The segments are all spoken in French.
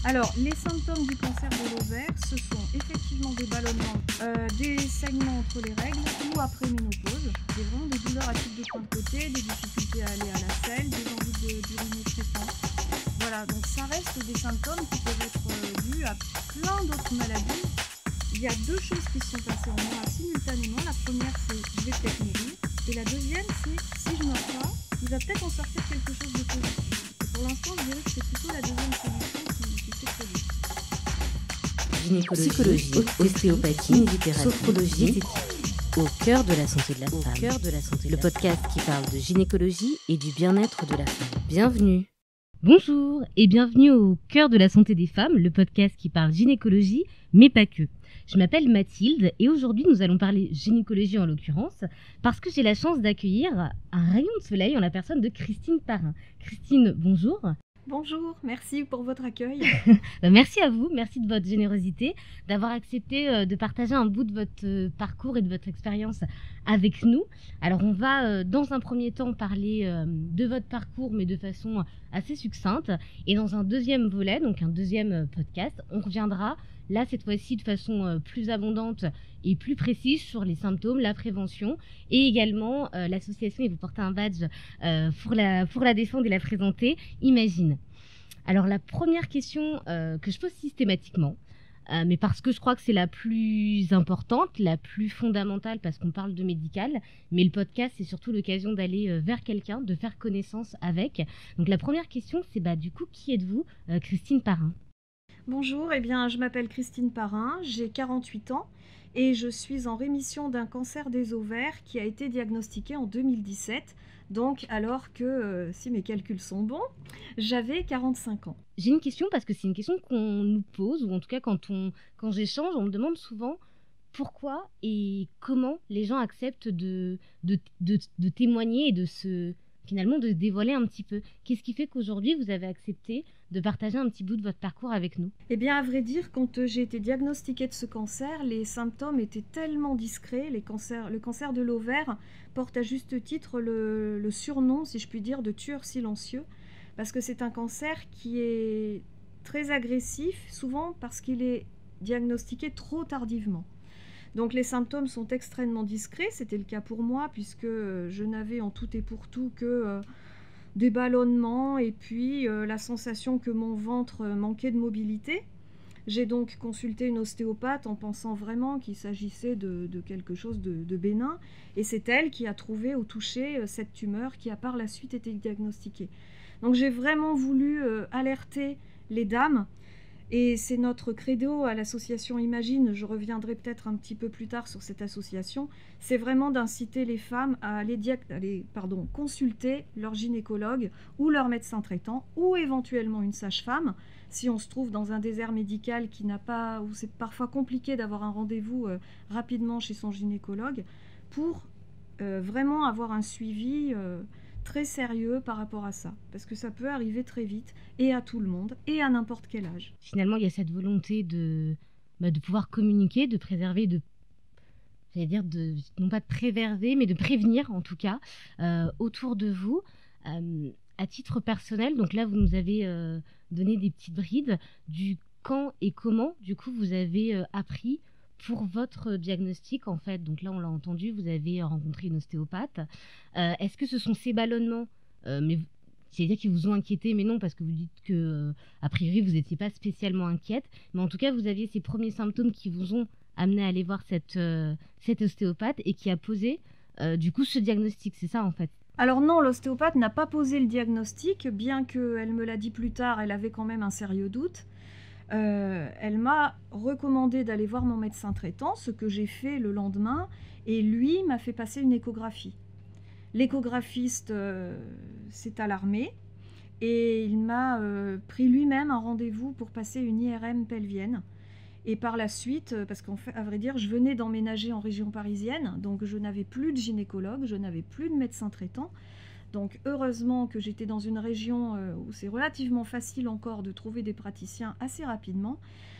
Alors, les symptômes du cancer de l'ovaire, ce sont effectivement des ballonnements, des saignements entre les règles ou après ménopause, vraiment des douleurs à type de point de côté, des difficultés à aller à la selle, des envies d'uriner fréquentes. Voilà, donc ça reste des symptômes qui peuvent être dus à plein d'autres maladies. Il y a deux choses qui se sont passées en moi simultanément. La première, c'est je vais peut-être mourir. Et la deuxième, c'est si je meurs pas, il va peut-être en sortir quelque chose de positif. Et pour l'instant, je dirais que c'est plutôt la deuxième solution qui s'est produite. Gynécologie, psychologie, ostéopathie, kinésithérapie, sophrologie, esthétique. Au cœur de la santé de la femme. Le podcast qui parle de gynécologie et du bien-être de la femme. Bienvenue. Bonjour et bienvenue au cœur de la santé des femmes, le podcast qui parle gynécologie, mais pas que. Je m'appelle Mathilde et aujourd'hui nous allons parler gynécologie en l'occurrence parce que j'ai la chance d'accueillir un rayon de soleil en la personne de Christine Parrain. Christine, bonjour. Bonjour, merci pour votre accueil. Merci à vous, merci de votre générosité, d'avoir accepté de partager un bout de votre parcours et de votre expérience avec nous. Alors on va dans un premier temps parler de votre parcours mais de façon assez succincte et dans un deuxième volet, donc un deuxième podcast, on reviendra là cette fois-ci de façon plus abondante et plus précise sur les symptômes, la prévention et également l'association, et vous portez un badge pour la défendre et la présenter, Imagine. Alors la première question que je pose systématiquement, mais parce que je crois que c'est la plus importante, la plus fondamentale, parce qu'on parle de médical, mais le podcast c'est surtout l'occasion d'aller vers quelqu'un, de faire connaissance avec. Donc la première question c'est du coup qui êtes-vous, Christine Parrain? Bonjour, je m'appelle Christine Parrain, j'ai 48 ans et je suis en rémission d'un cancer des ovaires qui a été diagnostiqué en 2017, donc alors que, si mes calculs sont bons, j'avais 45 ans. J'ai une question parce que c'est une question qu'on nous pose, ou en tout cas quand j'échange, on me demande souvent pourquoi et comment les gens acceptent de témoigner et finalement de se dévoiler un petit peu. Qu'est-ce qui fait qu'aujourd'hui vous avez accepté de partager un petit bout de votre parcours avec nous? À vrai dire, quand j'ai été diagnostiquée de ce cancer, les symptômes étaient tellement discrets. Le cancer de l'ovaire porte à juste titre le surnom, si je puis dire, de tueur silencieux, parce que c'est un cancer qui est très agressif, souvent parce qu'il est diagnostiqué trop tardivement. Donc les symptômes sont extrêmement discrets, c'était le cas pour moi, puisque je n'avais en tout et pour tout que des ballonnements et puis la sensation que mon ventre manquait de mobilité. J'ai donc consulté une ostéopathe en pensant vraiment qu'il s'agissait de quelque chose de bénin, et c'est elle qui a trouvé au toucher cette tumeur qui a par la suite été diagnostiquée. Donc j'ai vraiment voulu alerter les dames, et c'est notre credo à l'association Imagine, je reviendrai peut-être un petit peu plus tard sur cette association, c'est vraiment d'inciter les femmes à aller consulter leur gynécologue ou leur médecin traitant ou éventuellement une sage-femme si on se trouve dans un désert médical où c'est parfois compliqué d'avoir un rendez-vous rapidement chez son gynécologue, pour vraiment avoir un suivi très sérieux par rapport à ça, parce que ça peut arriver très vite et à tout le monde et à n'importe quel âge. Finalement, il y a cette volonté de pouvoir communiquer, de préserver, non pas de préserver, mais de prévenir en tout cas autour de vous. À titre personnel, donc là vous nous avez donné des petites brides du quand et comment du coup vous avez appris pour votre diagnostic en fait. Donc là on l'a entendu, vous avez rencontré une ostéopathe. Est-ce que ce sont ces ballonnements, c'est-à-dire qu'ils vous ont inquiété, mais non, parce que vous dites que a priori vous n'étiez pas spécialement inquiète, mais en tout cas vous aviez ces premiers symptômes qui vous ont amené à aller voir cette ostéopathe et qui a posé du coup ce diagnostic, c'est ça en fait? Alors non, l'ostéopathe n'a pas posé le diagnostic, bien qu'elle me l'a dit plus tard, elle avait quand même un sérieux doute. Elle m'a recommandé d'aller voir mon médecin traitant, ce que j'ai fait le lendemain, et lui m'a fait passer une échographie. L'échographiste s'est alarmé et il m'a pris lui-même un rendez-vous pour passer une IRM pelvienne. Et par la suite, parce qu'en fait, à vrai dire, je venais d'emménager en région parisienne, donc je n'avais plus de gynécologue, je n'avais plus de médecin traitant. Donc heureusement que j'étais dans une région où c'est relativement facile encore de trouver des praticiens assez rapidement.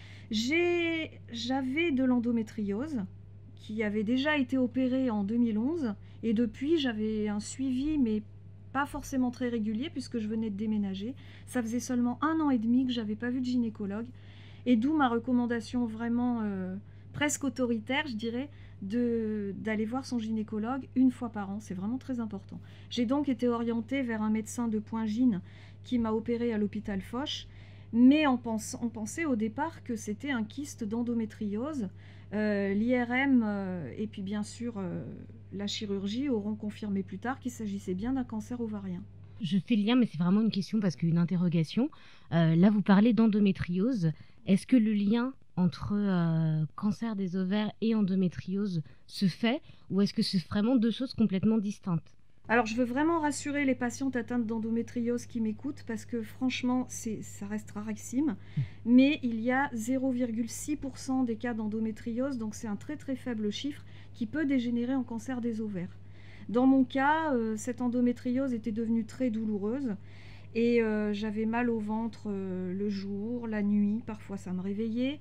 J'avais de l'endométriose qui avait déjà été opérée en 2011, et depuis j'avais un suivi mais pas forcément très régulier puisque je venais de déménager. Ça faisait seulement 1 an et demi que j'avais pas vu de gynécologue. Et d'où ma recommandation vraiment presque autoritaire, je dirais, d'aller voir son gynécologue 1 fois par an. C'est vraiment très important. J'ai donc été orientée vers un médecin de Pointe-Gyne qui m'a opérée à l'hôpital Foch. Mais on pensait au départ que c'était un kyste d'endométriose. L'IRM et puis bien sûr la chirurgie auront confirmé plus tard qu'il s'agissait bien d'un cancer ovarien. Je fais le lien, mais c'est vraiment une question parce qu'une interrogation. Là, vous parlez d'endométriose. Est-ce que le lien entre cancer des ovaires et endométriose se fait ou est-ce que c'est vraiment 2 choses complètement distinctes? Alors, je veux vraiment rassurer les patientes atteintes d'endométriose qui m'écoutent parce que franchement, ça reste rarissime. Mais il y a 0,6% des cas d'endométriose, donc c'est un très très faible chiffre qui peut dégénérer en cancer des ovaires. Dans mon cas, cette endométriose était devenue très douloureuse et j'avais mal au ventre le jour, la nuit, parfois ça me réveillait.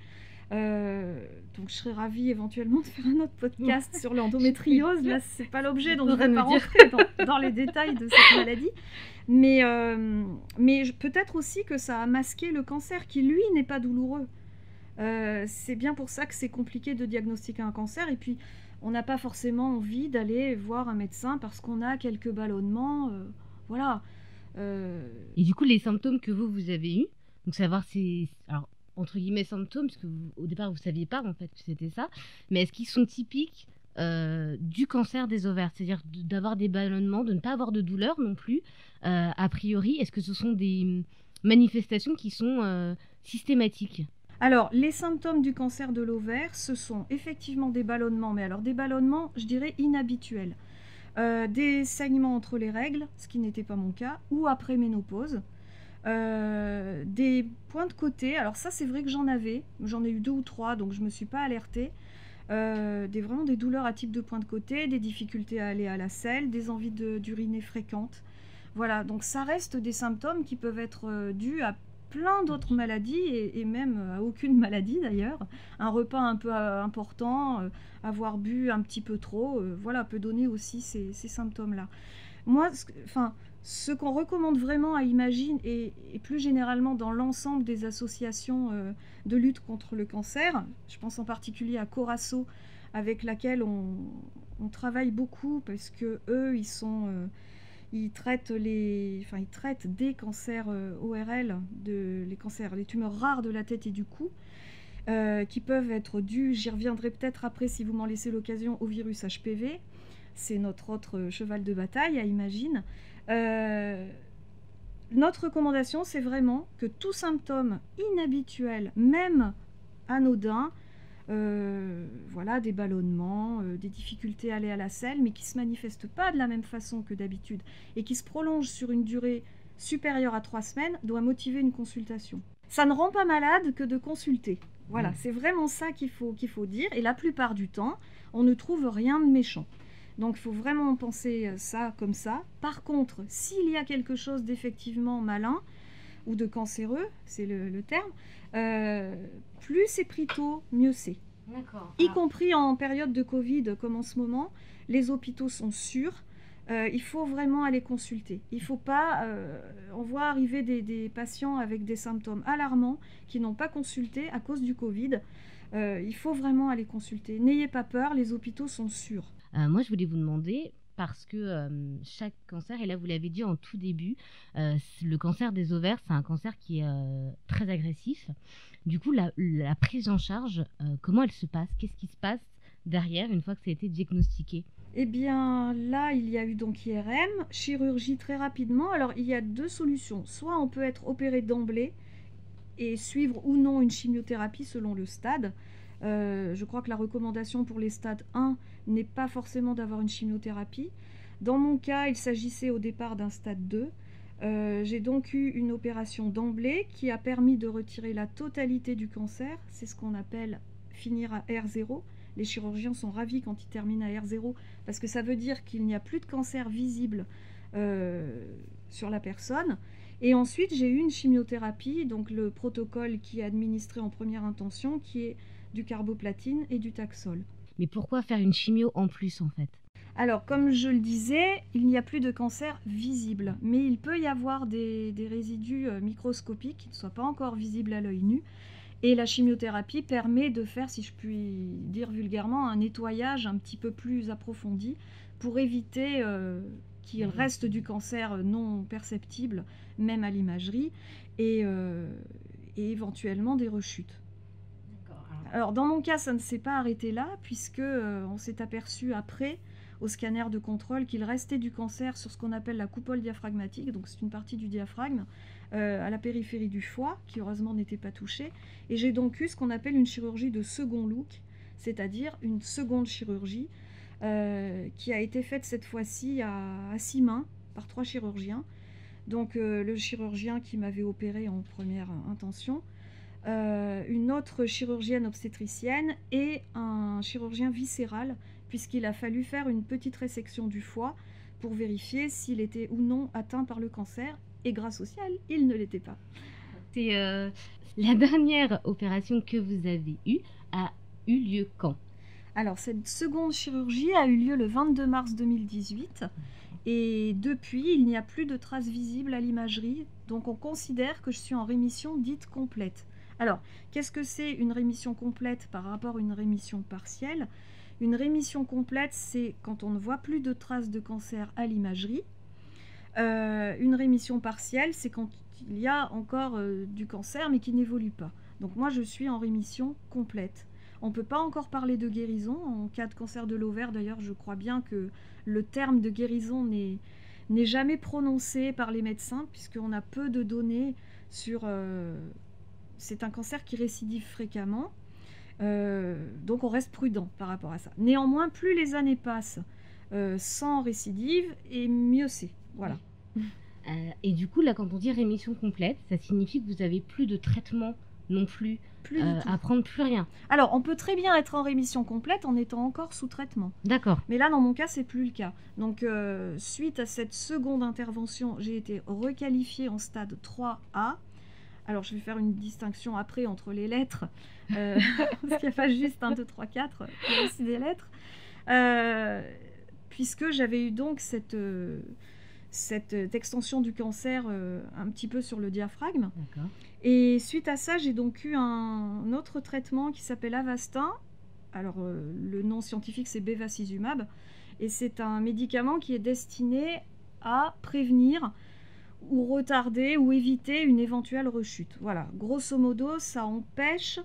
Donc je serais ravie éventuellement de faire un autre podcast sur l'endométriose. Là, c'est pas l'objet, donc je ne vais pas rentrer dans les détails de cette maladie. Mais peut-être aussi que ça a masqué le cancer qui, lui, n'est pas douloureux. C'est bien pour ça que c'est compliqué de diagnostiquer un cancer. Et puis, on n'a pas forcément envie d'aller voir un médecin parce qu'on a quelques ballonnements. Voilà. Et du coup, les symptômes que vous avez eus, donc savoir si... Alors, entre guillemets symptômes, parce que au départ vous ne saviez pas en fait que c'était ça, mais est-ce qu'ils sont typiques du cancer des ovaires, c'est-à-dire d'avoir des ballonnements, de ne pas avoir de douleur non plus, a priori, est-ce que ce sont des manifestations qui sont systématiques? Alors, les symptômes du cancer de l'ovaire, ce sont effectivement des ballonnements, mais alors des ballonnements, je dirais, inhabituels. Des saignements entre les règles, ce qui n'était pas mon cas, ou après ménopause. Des points de côté, alors ça c'est vrai que j'en ai eu 2 ou 3, donc je me suis pas alertée. Vraiment des douleurs à type de point de côté, des difficultés à aller à la selle, des envies d'uriner fréquentes. Voilà, donc ça reste des symptômes qui peuvent être dus à plein d'autres maladies et même à aucune maladie d'ailleurs. Un repas un peu important, avoir bu un petit peu trop, voilà, peut donner aussi ces symptômes-là. Moi, ce qu'on recommande vraiment à Imagine et plus généralement dans l'ensemble des associations de lutte contre le cancer, je pense en particulier à Corasso avec laquelle on travaille beaucoup parce que eux ils traitent des cancers ORL, les tumeurs rares de la tête et du cou, qui peuvent être dus, j'y reviendrai peut-être après si vous m'en laissez l'occasion, au virus HPV. C'est notre autre cheval de bataille à Imagine. Notre recommandation, c'est vraiment que tout symptôme inhabituel, même anodin, voilà, des ballonnements, des difficultés à aller à la selle, mais qui ne se manifestent pas de la même façon que d'habitude et qui se prolongent sur une durée supérieure à 3 semaines, doit motiver une consultation. Ça ne rend pas malade que de consulter. Voilà, c'est vraiment ça qu'il faut dire. Et la plupart du temps, on ne trouve rien de méchant. Donc il faut vraiment penser ça comme ça. Par contre, s'il y a quelque chose d'effectivement malin ou de cancéreux, c'est le terme, plus c'est pris tôt, mieux c'est. D'accord. Y compris en période de Covid comme en ce moment, les hôpitaux sont sûrs. Il faut vraiment aller consulter. Il ne faut pas... on voit arriver des patients avec des symptômes alarmants qui n'ont pas consulté à cause du Covid. Il faut vraiment aller consulter. N'ayez pas peur, les hôpitaux sont sûrs. Moi, je voulais vous demander, parce que chaque cancer, et là vous l'avez dit en tout début, le cancer des ovaires, c'est un cancer qui est très agressif. Du coup, la prise en charge, comment elle se passe? Qu'est-ce qui se passe derrière une fois que ça a été diagnostiqué? Eh bien, là, il y a eu donc IRM, chirurgie très rapidement. Alors, il y a 2 solutions. Soit on peut être opéré d'emblée et suivre ou non une chimiothérapie selon le stade. Je crois que la recommandation pour les stades 1 n'est pas forcément d'avoir une chimiothérapie. Dans mon cas, il s'agissait au départ d'un stade 2. J'ai donc eu une opération d'emblée qui a permis de retirer la totalité du cancer. C'est ce qu'on appelle finir à R0. Les chirurgiens sont ravis quand ils terminent à R0 parce que ça veut dire qu'il n'y a plus de cancer visible sur la personne. Et ensuite, j'ai eu une chimiothérapie, donc le protocole qui est administré en première intention, qui est du carboplatine et du Taxol. Mais pourquoi faire une chimio en plus en fait? Alors, comme je le disais, il n'y a plus de cancer visible, mais il peut y avoir des résidus microscopiques qui ne soient pas encore visibles à l'œil nu. Et la chimiothérapie permet de faire, si je puis dire vulgairement, un nettoyage un petit peu plus approfondi pour éviter qu'il reste du cancer non perceptible, même à l'imagerie, et éventuellement des rechutes. Alors, dans mon cas, ça ne s'est pas arrêté là, puisque on s'est aperçu après, au scanner de contrôle, qu'il restait du cancer sur ce qu'on appelle la coupole diaphragmatique, donc c'est une partie du diaphragme, à la périphérie du foie, qui heureusement n'était pas touchée. Et j'ai donc eu ce qu'on appelle une chirurgie de second look, c'est-à-dire une seconde chirurgie, qui a été faite cette fois-ci à 6 mains, par 3 chirurgiens. Donc le chirurgien qui m'avait opéré en première intention, une autre chirurgienne obstétricienne et un chirurgien viscéral, puisqu'il a fallu faire une petite résection du foie pour vérifier s'il était ou non atteint par le cancer, et grâce au ciel, il ne l'était pas. C'est la dernière opération que vous avez eue a eu lieu quand? Alors, cette seconde chirurgie a eu lieu le 22 mars 2018, et depuis, il n'y a plus de traces visibles à l'imagerie, donc on considère que je suis en rémission dite complète. Alors, qu'est-ce que c'est une rémission complète par rapport à une rémission partielle? Une rémission complète, c'est quand on ne voit plus de traces de cancer à l'imagerie. Une rémission partielle, c'est quand il y a encore du cancer, mais qui n'évolue pas. Donc moi, je suis en rémission complète. On ne peut pas encore parler de guérison. En cas de cancer de l'ovaire, d'ailleurs, je crois bien que le terme de guérison n'est jamais prononcé par les médecins, puisqu'on a peu de données sur... c'est un cancer qui récidive fréquemment. Donc on reste prudent par rapport à ça. Néanmoins, plus les années passent sans récidive, et mieux c'est. Voilà. Et du coup, là, quand on dit rémission complète, ça signifie que vous n'avez plus de traitement non plus, à prendre plus rien. Alors, on peut très bien être en rémission complète en étant encore sous traitement. D'accord. Mais là, dans mon cas, c'est plus le cas. Donc, suite à cette seconde intervention, j'ai été requalifiée en stade 3A. Alors, je vais faire une distinction après entre les lettres, parce qu'il n'y a pas juste 1, 2, 3, 4, il y a aussi des lettres. Puisque j'avais eu donc cette extension du cancer un petit peu sur le diaphragme. D'accord. Et suite à ça, j'ai donc eu un autre traitement qui s'appelle Avastin. Alors, le nom scientifique, c'est bevacizumab. Et c'est un médicament qui est destiné à prévenir ou retarder ou éviter une éventuelle rechute. Voilà, grosso modo, ça empêche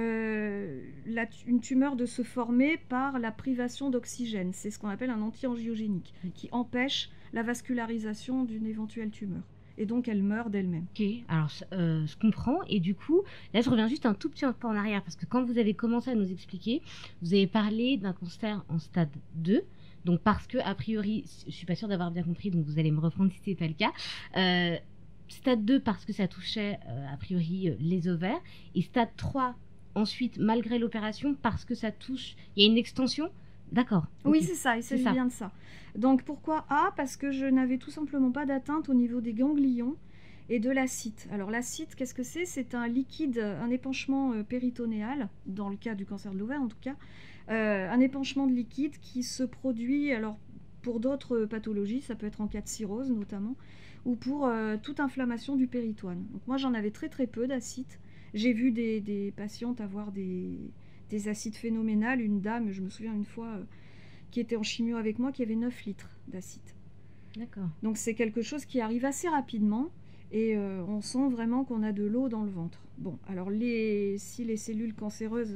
une tumeur de se former par la privation d'oxygène. C'est ce qu'on appelle un anti-angiogénique, qui empêche la vascularisation d'une éventuelle tumeur. Et donc, elle meurt d'elle-même. Ok, alors je comprends. Et du coup, là, je reviens juste un tout petit peu en arrière, parce que quand vous avez commencé à nous expliquer, vous avez parlé d'un cancer en stade 2. Donc parce que, a priori, je suis pas sûre d'avoir bien compris, donc vous allez me reprendre si ce n'est pas le cas. Stade 2 parce que ça touchait, a priori, les ovaires. Et stade 3, ensuite, malgré l'opération, parce que ça touche... Il y a une extension. D'accord. Oui, Okay. c'est ça, il s'agit bien de ça. Donc pourquoi A? Parce que je n'avais tout simplement pas d'atteinte au niveau des ganglions et de l'acide. Alors l'acide, qu'est-ce que c'est? C'est un liquide, un épanchement péritonéal, dans le cas du cancer de l'ovaire en tout cas, un épanchement de liquide qui se produit, alors pour d'autres pathologies, ça peut être en cas de cirrhose notamment, ou pour toute inflammation du péritoine. Donc moi j'en avais très très peu d'acide. J'ai vu des patientes avoir des acides phénoménales. Une dame, je me souviens une fois, qui était en chimio avec moi, qui avait 9 litres d'acide. D'accord. Donc c'est quelque chose qui arrive assez rapidement et on sent vraiment qu'on a de l'eau dans le ventre. Bon, alors si les cellules cancéreuses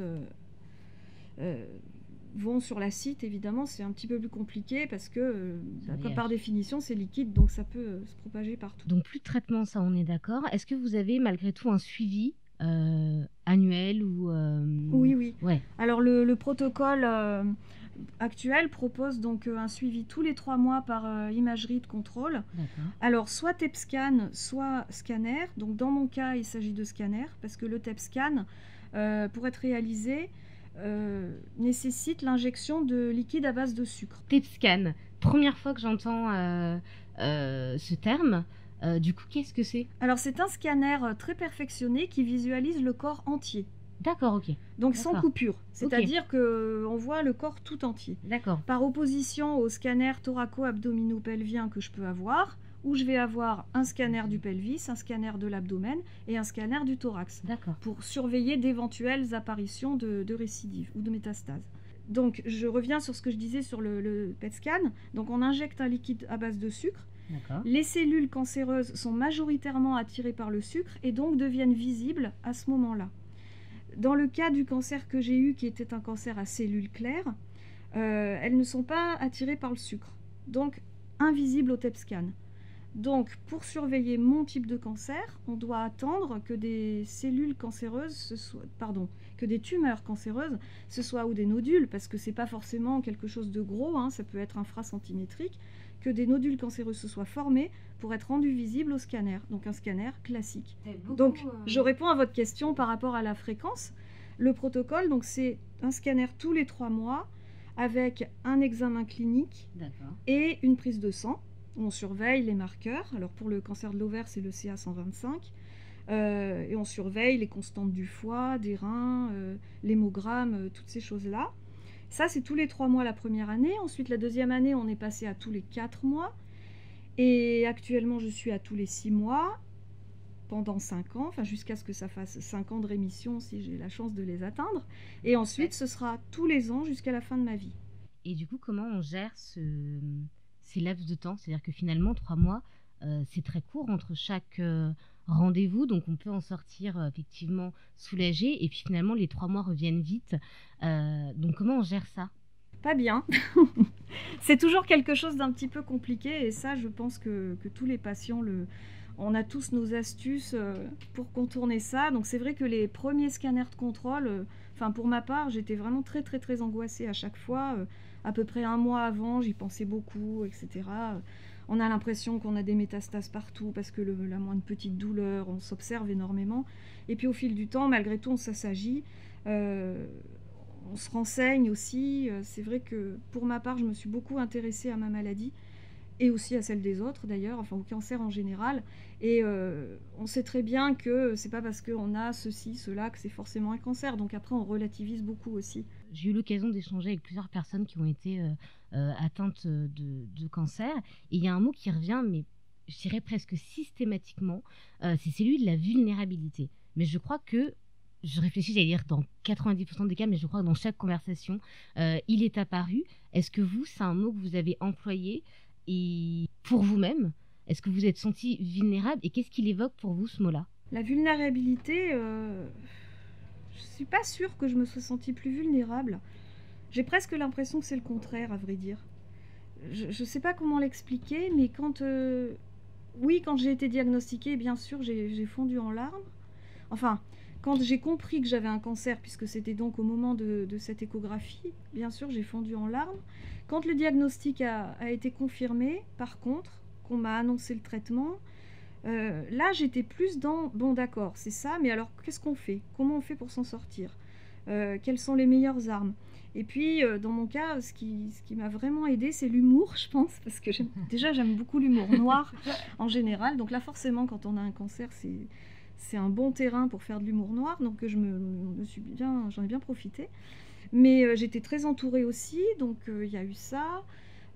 vont sur l'acide, évidemment, c'est un petit peu plus compliqué parce que, comme par définition, c'est liquide, donc ça peut se propager partout. Donc plus de traitement, ça on est d'accord. Est-ce que vous avez malgré tout un suivi annuel ou Oui, oui. Ouais. Alors le protocole actuel propose donc un suivi tous les 3 mois par imagerie de contrôle. D'accord. Alors soit TEP-scan, soit scanner. Donc dans mon cas, il s'agit de scanner parce que le TEP-scan, pour être réalisé, nécessite l'injection de liquide à base de sucre. TEP-scan, première fois que j'entends ce terme. Du coup, qu'est-ce que c'est? Alors c'est un scanner très perfectionné qui visualise le corps entier. D'accord, ok. Donc sans D'accord. coupure. C'est-à-dire qu'on voit le corps tout entier. D'accord. Par opposition au scanner thoraco-abdominopelvien que je peux avoir, où je vais avoir un scanner du pelvis, un scanner de l'abdomen et un scanner du thorax, D'accord. pour surveiller d'éventuelles apparitions de récidives ou de métastases. Donc je reviens sur ce que je disais sur le PET scan. Donc on injecte un liquide à base de sucre. D'accord. Les cellules cancéreuses sont majoritairement attirées par le sucre et donc deviennent visibles à ce moment-là. Dans le cas du cancer que j'ai eu, qui était un cancer à cellules claires, elles ne sont pas attirées par le sucre, donc invisibles au TEP scan. Donc, pour surveiller mon type de cancer, on doit attendre que des cellules cancéreuses, que des tumeurs cancéreuses, ce soit ou des nodules, parce que c'est pas forcément quelque chose de gros, hein, ça peut être infracentimétrique, que des nodules cancéreux se soient formés pour être rendus visibles au scanner, donc un scanner classique. Donc, je réponds à votre question par rapport à la fréquence. Le protocole, donc c'est un scanner tous les 3 mois avec un examen clinique et une prise de sang. On surveille les marqueurs. Alors pour le cancer de l'ovaire, c'est le CA125. Et on surveille les constantes du foie, des reins, l'hémogramme, toutes ces choses-là. Ça, c'est tous les 3 mois la première année. Ensuite, la deuxième année, on est passé à tous les 4 mois. Et actuellement, je suis à tous les 6 mois, pendant 5 ans, enfin jusqu'à ce que ça fasse 5 ans de rémission si j'ai la chance de les atteindre. Et ensuite, ce sera tous les ans jusqu'à la fin de ma vie. Et du coup, comment on gère ces laps de temps? C'est-à-dire que finalement, 3 mois, c'est très court entre chaque rendez-vous, donc on peut en sortir effectivement soulagé, et puis finalement, les 3 mois reviennent vite. Donc comment on gère ça? Pas bien. C'est toujours quelque chose d'un petit peu compliqué, et ça, je pense que tous les patients on a tous nos astuces pour contourner ça. Donc c'est vrai que les premiers scanners de contrôle, pour ma part, j'étais vraiment très très très angoissée à chaque fois. À peu près 1 mois avant, j'y pensais beaucoup, etc. On a l'impression qu'on a des métastases partout parce que la moindre petite douleur, on s'observe énormément. Et puis au fil du temps, malgré tout, on s'assagit. On se renseigne aussi. C'est vrai que pour ma part, je me suis beaucoup intéressée à ma maladie et aussi à celle des autres d'ailleurs, enfin au cancer en général. Et on sait très bien que c'est pas parce qu'on a ceci, cela que c'est forcément un cancer. Donc après, on relativise beaucoup aussi. J'ai eu l'occasion d'échanger avec plusieurs personnes qui ont été atteintes de cancer. Et il y a un mot qui revient, mais je dirais presque systématiquement, c'est celui de la vulnérabilité. Mais je crois que, je réfléchis, j'allais dire dans 90% des cas, mais je crois que dans chaque conversation, il est apparu. Est-ce que vous, c'est un mot que vous avez employé et pour vous-même? Est-ce que vous êtes senti vulnérable et qu'est-ce qu'il évoque pour vous, ce mot-là? La vulnérabilité, je suis pas sûre que je me sois sentie plus vulnérable. J'ai presque l'impression que c'est le contraire, à vrai dire. Je sais pas comment l'expliquer, mais quand j'ai été diagnostiquée, bien sûr, j'ai fondu en larmes. Enfin, quand j'ai compris que j'avais un cancer, puisque c'était donc au moment de cette échographie, bien sûr, j'ai fondu en larmes. Quand le diagnostic a été confirmé, par contre, qu'on m'a annoncé le traitement, là, j'étais plus dans « bon, d'accord, c'est ça, mais alors, qu'est-ce qu'on fait? Comment on fait pour s'en sortir? Quelles sont les meilleures armes ?» Et puis, dans mon cas, ce qui m'a vraiment aidée, c'est l'humour, je pense, parce que j'aime beaucoup l'humour noir en général. Donc là, forcément, quand on a un cancer, c'est un bon terrain pour faire de l'humour noir. Donc j'en ai bien profité. Mais j'étais très entourée aussi, donc il y a eu ça.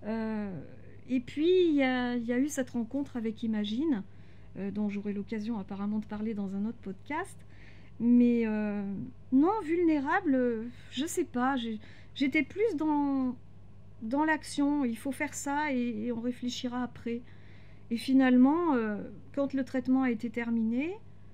Et puis, il y a eu cette rencontre avec Imagine, dont j'aurai l'occasion apparemment de parler dans un autre podcast. Mais non, vulnérable, je sais pas. J'étais plus dans l'action. Il faut faire ça et on réfléchira après. Et finalement, quand le traitement a été terminé,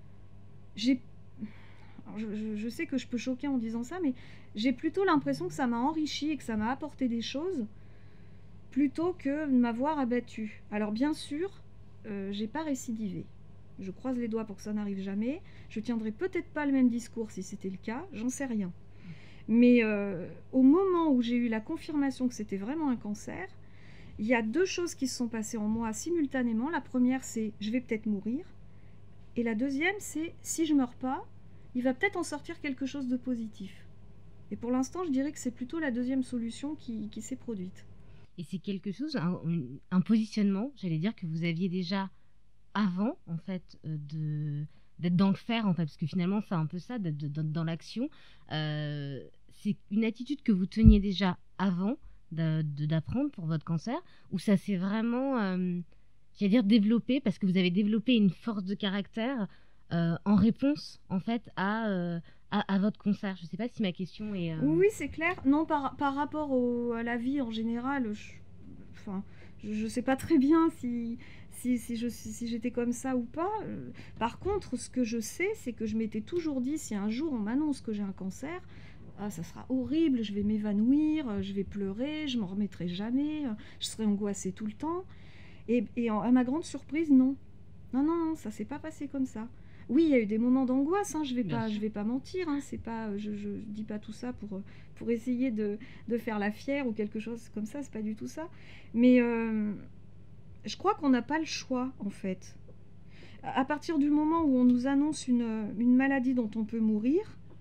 je sais que je peux choquer en disant ça, mais j'ai plutôt l'impression que ça m'a enrichi et que ça m'a apporté des choses plutôt que de m'avoir abattue. Alors bien sûr, j'ai pas récidivé. Je croise les doigts pour que ça n'arrive jamais. Je tiendrai peut-être pas le même discours si c'était le cas, j'en sais rien. Mais au moment où j'ai eu la confirmation que c'était vraiment un cancer, il y a 2 choses qui se sont passées en moi simultanément. La première, c'est je vais peut-être mourir. Et la deuxième, c'est si je meurs pas, il va peut-être en sortir quelque chose de positif. Et pour l'instant, je dirais que c'est plutôt la deuxième solution qui s'est produite. Et c'est quelque chose, un positionnement, j'allais dire, que vous aviez déjà avant, en fait, d'être dans le faire, en fait, parce que finalement, c'est un peu ça, d'être dans l'action. C'est une attitude que vous teniez déjà avant d'apprendre pour votre cancer, ou ça s'est vraiment, j'allais dire, développé, parce que vous avez développé une force de caractère en réponse, en fait, à votre cancer. Je ne sais pas si ma question est... Oui, c'est clair. Non, par rapport à la vie en général, enfin, je sais pas très bien si j'étais comme ça ou pas. Par contre, ce que je sais, c'est que je m'étais toujours dit, si un jour on m'annonce que j'ai un cancer, ah, ça sera horrible, je vais m'évanouir, je vais pleurer, je m'en remettrai jamais, je serai angoissée tout le temps. À ma grande surprise, non. Non, non, non, ça s'est pas passé comme ça. Oui, il y a eu des moments d'angoisse, hein, je vais pas mentir, hein, c'est pas, je dis pas tout ça pour essayer de faire la fière ou quelque chose comme ça, c'est pas du tout ça. Mais je crois qu'on n'a pas le choix, en fait. À partir du moment où on nous annonce une maladie dont on peut mourir,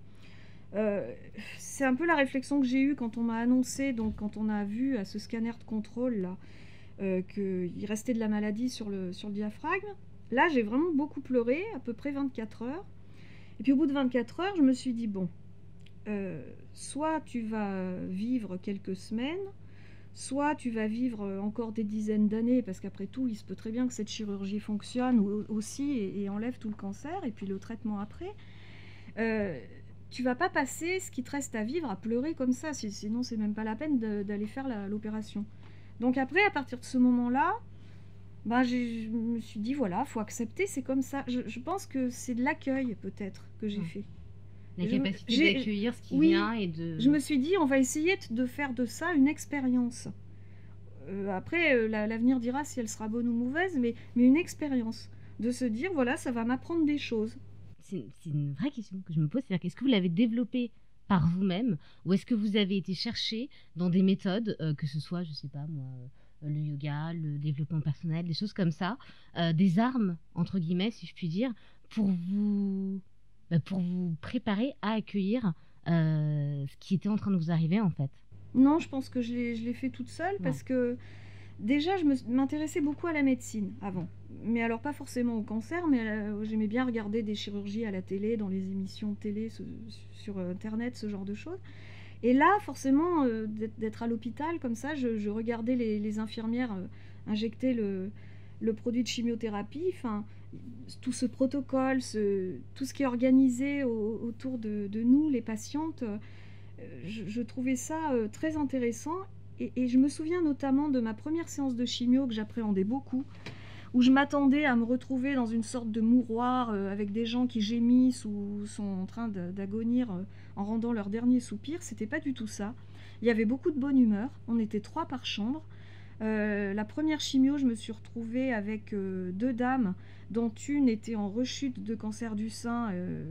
c'est un peu la réflexion que j'ai eue quand on m'a annoncé, donc quand on a vu à ce scanner de contrôle là, qu'il restait de la maladie sur le diaphragme. Là, j'ai vraiment beaucoup pleuré, à peu près 24 heures. Et puis au bout de 24 heures, je me suis dit, bon, soit tu vas vivre quelques semaines, soit tu vas vivre encore des dizaines d'années, parce qu'après tout, il se peut très bien que cette chirurgie fonctionne aussi et enlève tout le cancer, et puis le traitement après. Tu vas pas passer ce qui te reste à vivre à pleurer comme ça, sinon c'est même pas la peine d'aller faire l'opération. Donc après, à partir de ce moment-là, je me suis dit, voilà, faut accepter, c'est comme ça. Je pense que c'est de l'accueil, peut-être, que j'ai fait. La capacité d'accueillir ce qui vient et de... Je me suis dit, on va essayer de faire de ça une expérience. Après, l'avenir dira si elle sera bonne ou mauvaise, mais une expérience. De se dire, voilà, ça va m'apprendre des choses. C'est une vraie question que je me pose, c'est-à-dire est-ce que vous l'avez développée par vous-même, ou est-ce que vous avez été chercher dans des méthodes, que ce soit, je sais pas moi, le yoga, le développement personnel, des choses comme ça, des armes, entre guillemets, si je puis dire, pour vous préparer à accueillir ce qui était en train de vous arriver, en fait? Non, je pense que je l'ai fait toute seule, parce que déjà, je m'intéressais beaucoup à la médecine avant. Mais alors, pas forcément au cancer, mais j'aimais bien regarder des chirurgies à la télé, dans les émissions de télé, sur Internet, ce genre de choses. Et là, forcément, d'être à l'hôpital comme ça, je regardais les infirmières injecter le produit de chimiothérapie, enfin, tout ce protocole, tout ce qui est organisé autour de nous, les patientes, je trouvais ça très intéressant. Et je me souviens notamment de ma première séance de chimio que j'appréhendais beaucoup, où je m'attendais à me retrouver dans une sorte de mouroir avec des gens qui gémissent ou sont en train d'agonir en rendant leur dernier soupir. C'était pas du tout ça. Il y avait beaucoup de bonne humeur. On était 3 par chambre. La première chimio, je me suis retrouvée avec 2 dames, dont une était en rechute de cancer du sein.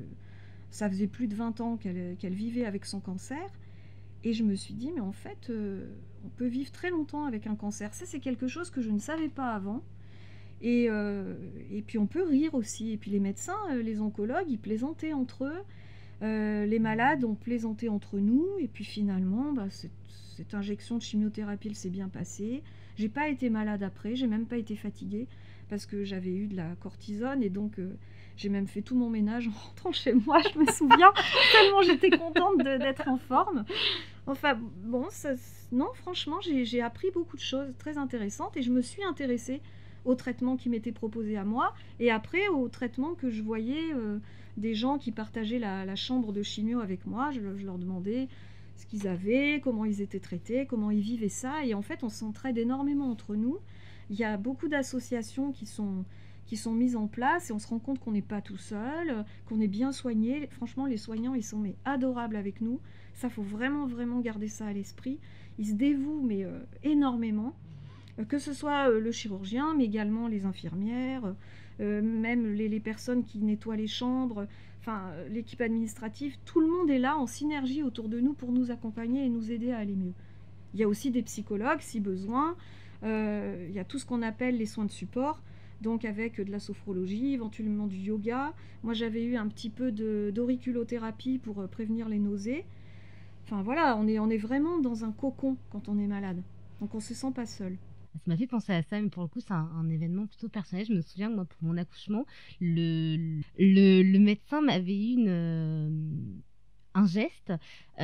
Ça faisait plus de 20 ans qu'elle vivait avec son cancer. Et je me suis dit, mais en fait, on peut vivre très longtemps avec un cancer. Ça, c'est quelque chose que je ne savais pas avant. Et puis on peut rire aussi. Et puis les médecins, les oncologues, ils plaisantaient entre eux. Les malades ont plaisanté entre nous. Et puis finalement, cette injection de chimiothérapie, elle s'est bien passée. J'ai pas été malade après, j'ai même pas été fatiguée parce que j'avais eu de la cortisone. Et donc j'ai même fait tout mon ménage en rentrant chez moi, je me souviens, tellement j'étais contente d'être en forme. Enfin bon, non, franchement, j'ai appris beaucoup de choses très intéressantes et je me suis intéressée au traitement qui m'était proposé à moi et après au traitement que je voyais des gens qui partageaient la chambre de chimio avec moi. Je leur demandais ce qu'ils avaient, comment ils étaient traités, comment ils vivaient ça. Et en fait, on s'entraide énormément entre nous. Il y a beaucoup d'associations qui sont mises en place et on se rend compte qu'on n'est pas tout seul, qu'on est bien soigné. Franchement, les soignants, ils sont adorables avec nous. Ça, faut vraiment, vraiment garder ça à l'esprit. Ils se dévouent, mais énormément. Que ce soit le chirurgien, mais également les infirmières, même les personnes qui nettoient les chambres, enfin l'équipe administrative, tout le monde est là en synergie autour de nous pour nous accompagner et nous aider à aller mieux. Il y a aussi des psychologues si besoin, il y a tout ce qu'on appelle les soins de support, donc avec de la sophrologie, éventuellement du yoga. Moi j'avais eu un petit peu d'auriculothérapie pour prévenir les nausées. Enfin voilà, on est vraiment dans un cocon quand on est malade, donc on ne se sent pas seul. Ça m'a fait penser à ça, mais pour le coup, c'est un événement plutôt personnel. Je me souviens que moi, pour mon accouchement, le médecin m'avait eu un geste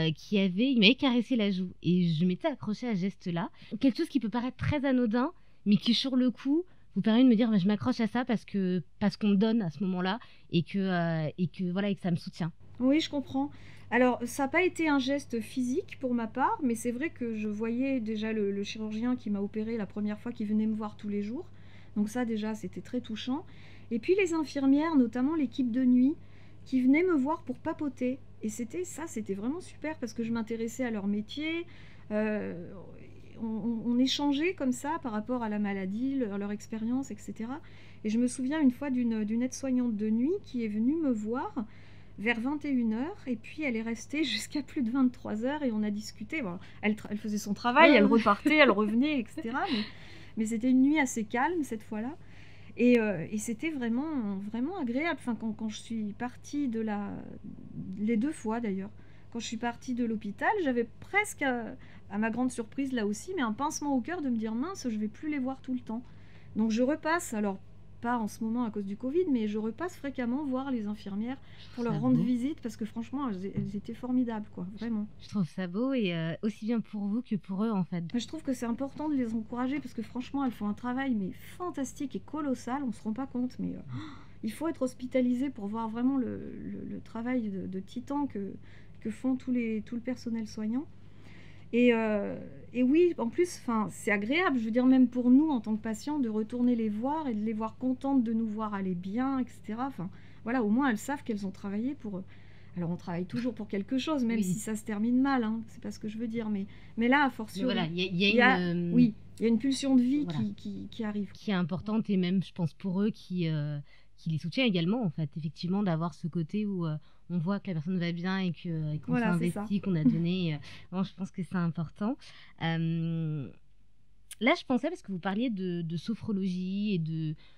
il m'avait caressé la joue et je m'étais accrochée à ce geste-là. Quelque chose qui peut paraître très anodin, mais qui sur le coup vous permet de me dire bah, je m'accroche à ça parce qu'on me donne à ce moment-là et que voilà et que ça me soutient. Oui, je comprends. Alors, ça n'a pas été un geste physique pour ma part, mais c'est vrai que je voyais déjà le chirurgien qui m'a opéré la première fois, qui venait me voir tous les jours. Donc ça, déjà, c'était très touchant. Et puis les infirmières, notamment l'équipe de nuit, qui venaient me voir pour papoter. Et c'était vraiment super parce que je m'intéressais à leur métier. Euh, on échangeait comme ça par rapport à la maladie, leur expérience, etc. Et je me souviens une fois d'une aide-soignante de nuit qui est venue me voir vers 21h et puis elle est restée jusqu'à plus de 23h et on a discuté. Bon, elle faisait son travail, elle repartait, elle revenait, etc. Mais c'était une nuit assez calme cette fois-là. Et c'était vraiment, vraiment agréable. Enfin, quand je suis partie les 2 fois d'ailleurs, quand je suis partie de l'hôpital, j'avais presque, à ma grande surprise là aussi, mais un pincement au cœur de me dire mince, je vais plus les voir tout le temps. Donc je repasse, alors pas en ce moment à cause du Covid, mais je repasse fréquemment voir les infirmières pour leur rendre visite parce que franchement, elles étaient formidables, quoi, vraiment. Je trouve ça beau et aussi bien pour vous que pour eux en fait. Je trouve que c'est important de les encourager parce que franchement, elles font un travail mais fantastique et colossal, on se rend pas compte, mais il faut être hospitalisé pour voir vraiment le travail de titan que font tout le personnel soignant. Et oui, en plus, c'est agréable, je veux dire, même pour nous, en tant que patients, de retourner les voir et de les voir contentes de nous voir aller bien, etc. Enfin, voilà, au moins, elles savent qu'elles ont travaillé pour... Alors, on travaille toujours pour quelque chose, même si ça se termine mal, hein, c'est pas ce que je veux dire, mais là, à fortiori... Voilà, il y a une pulsion de vie voilà. qui arrive. Qui est importante, et même, je pense, pour eux, qui les soutient également, en fait, effectivement, d'avoir ce côté où... on voit que la personne va bien et qu'on s'est investi, qu'on a donné. Bon, je pense que c'est important. Là, je pensais, parce que vous parliez de sophrologie et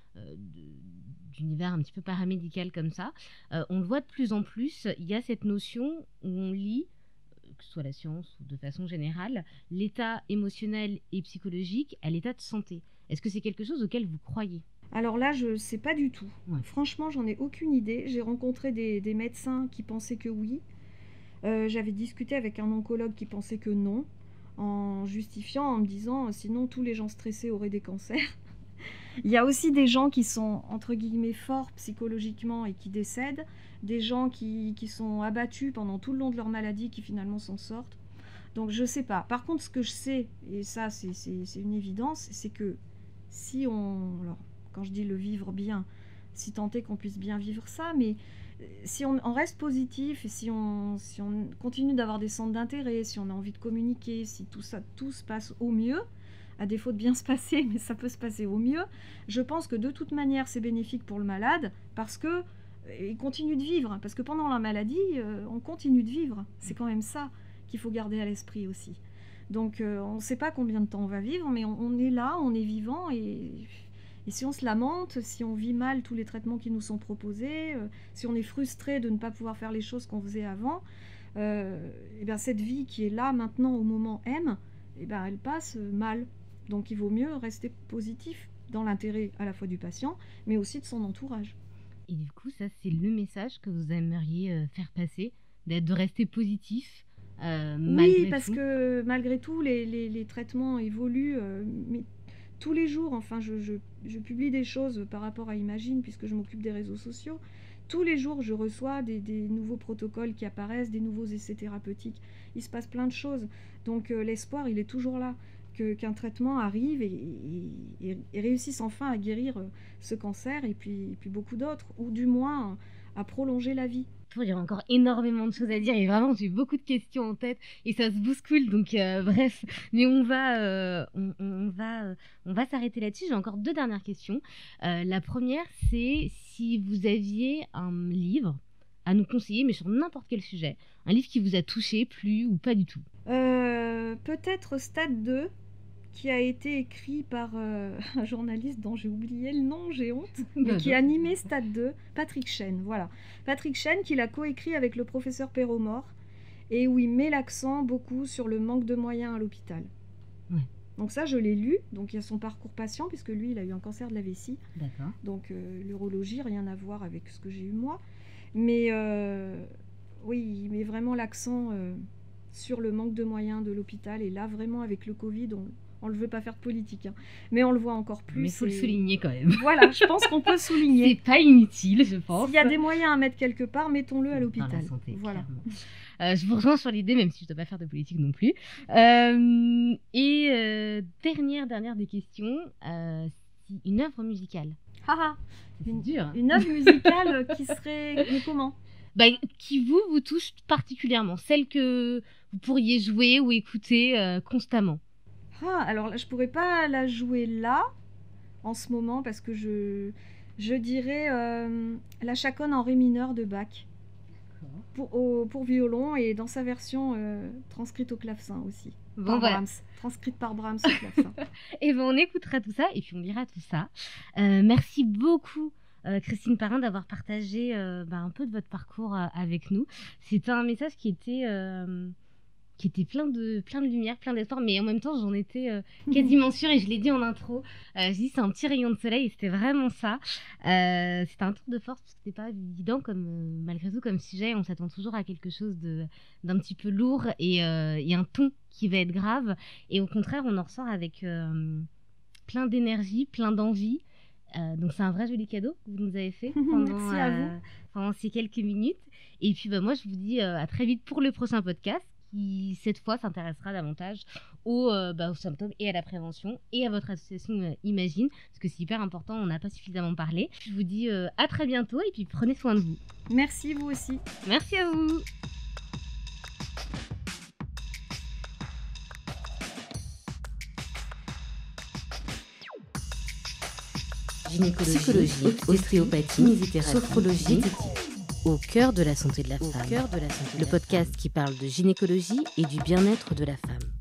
d'univers un petit peu paramédical comme ça, on le voit de plus en plus, il y a cette notion où on lit, que ce soit la science ou de façon générale, l'état émotionnel et psychologique à l'état de santé. Est-ce que c'est quelque chose auquel vous croyez ? Alors là, je ne sais pas du tout. Ouais. Franchement, j'en ai aucune idée. J'ai rencontré des médecins qui pensaient que oui. J'avais discuté avec un oncologue qui pensait que non, en justifiant, en me disant sinon tous les gens stressés auraient des cancers. Il y a aussi des gens qui sont, entre guillemets, forts psychologiquement et qui décèdent. Des gens qui sont abattus pendant tout le long de leur maladie qui finalement s'en sortent. Donc je ne sais pas. Par contre, ce que je sais, et ça c'est une évidence, c'est que si on... Alors, quand je dis le vivre bien, si tant est qu'on puisse bien vivre ça, mais si on reste positif et si on continue d'avoir des centres d'intérêt, si on a envie de communiquer, si tout se passe au mieux, à défaut de bien se passer, mais ça peut se passer au mieux, je pense que de toute manière c'est bénéfique pour le malade parce que il continue de vivre, parce que pendant la maladie, on continue de vivre. C'est quand même ça qu'il faut garder à l'esprit aussi. Donc on ne sait pas combien de temps on va vivre, mais on est là, on est vivant et si on se lamente, si on vit mal tous les traitements qui nous sont proposés, si on est frustré de ne pas pouvoir faire les choses qu'on faisait avant, et bien cette vie qui est là maintenant au moment M, et bien elle passe mal. Donc il vaut mieux rester positif dans l'intérêt à la fois du patient, mais aussi de son entourage. Et du coup, ça c'est le message que vous aimeriez faire passer, de rester positif. Oui, parce que malgré tout, les traitements évoluent, mais tous les jours, enfin, je publie des choses par rapport à Imagine, puisque je m'occupe des réseaux sociaux. Tous les jours, je reçois des nouveaux protocoles qui apparaissent, des nouveaux essais thérapeutiques. Il se passe plein de choses. Donc l'espoir, il est toujours là, qu'un traitement arrive et réussisse enfin à guérir ce cancer et puis beaucoup d'autres, ou du moins à prolonger la vie. Il y a encore énormément de choses à dire et vraiment j'ai beaucoup de questions en tête et ça se bouscule donc bref, mais on va s'arrêter là-dessus. J'ai encore 2 dernières questions. La première, c'est si vous aviez un livre à nous conseiller, mais sur n'importe quel sujet, un livre qui vous a touché, plu ou pas du tout. Peut-être Stade 2, qui a été écrit par un journaliste dont j'ai oublié le nom, j'ai honte, mais qui a animé Stade 2, Patrick Chêne, voilà. Patrick Chêne, qui l'a coécrit avec le professeur Perromort, et où il met l'accent beaucoup sur le manque de moyens à l'hôpital. Ouais. Donc ça, je l'ai lu. Donc il y a son parcours patient, puisque lui, il a eu un cancer de la vessie. D'accord. Donc l'urologie, rien à voir avec ce que j'ai eu moi. Mais oui, il met vraiment l'accent sur le manque de moyens de l'hôpital. Et là, vraiment, avec le Covid, on ne veut pas faire de politique, hein. Mais on le voit encore plus. Mais il faut le souligner quand même. Voilà, je pense qu'on peut souligner. C'est pas inutile, je pense. S'il y a des moyens à mettre quelque part, mettons-le à l'hôpital. Dans la santé, voilà. Je vous rejoins sur l'idée, même si je ne dois pas faire de politique non plus. Dernière des questions, une œuvre musicale. C'est dur. Une œuvre musicale qui serait... Mais comment ? Qui vous touche particulièrement, celle que vous pourriez jouer ou écouter constamment. Alors là, je pourrais pas la jouer là, en ce moment, parce que je dirais la chaconne en ré mineur de Bach, pour violon, et dans sa version transcrite au clavecin aussi, Brahms, transcrite par Brahms au clavecin. Et on écoutera tout ça, et puis on lira tout ça. Merci beaucoup Christine Parrain d'avoir partagé un peu de votre parcours avec nous. C'était un message qui était plein de lumière, plein d'espoir, mais en même temps j'en étais quasiment sûre, et je l'ai dit en intro, j'ai dit c'est un petit rayon de soleil, et c'était vraiment ça. C'était un tour de force, parce que c'était pas évident malgré tout comme sujet. On s'attend toujours à quelque chose d'un petit peu lourd, et un ton qui va être grave, et au contraire on en ressort avec plein d'énergie, plein d'envie. Donc c'est un vrai joli cadeau que vous nous avez fait Merci à vous. pendant ces quelques minutes. Et puis moi je vous dis à très vite pour le prochain podcast, qui cette fois s'intéressera davantage aux symptômes et à la prévention, et à votre association Imagine, parce que c'est hyper important, on n'a pas suffisamment parlé. Je vous dis à très bientôt, et puis prenez soin de vous. Merci, vous aussi. Merci à vous. Gynécologie, psychologie, ostéopathie, kinésithérapie, sophrologie, au cœur de la santé de la femme. Le podcast qui parle de gynécologie et du bien-être de la femme.